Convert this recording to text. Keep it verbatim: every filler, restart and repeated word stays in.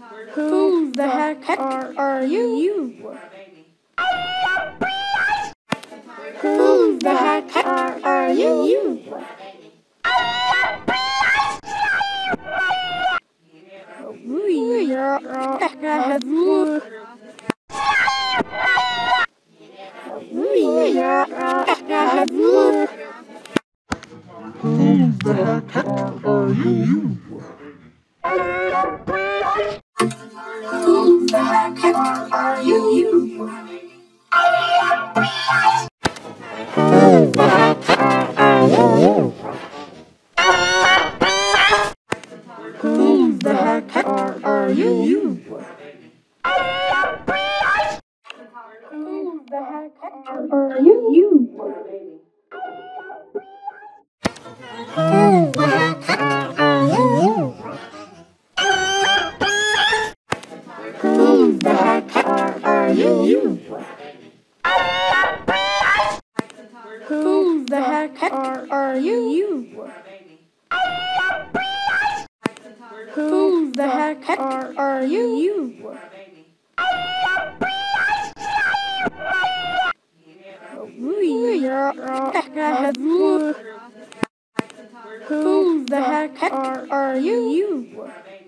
Who the heck are, are you? Who the heck are, are you? We are who We are who the heck are you? Who the heck are you? Who the heck are you? Who the heck are you? Who the heck are you? Who the heck are you? Who the heck are you? Who the heck are you? Who the heck are you? We are who Who the heck are you?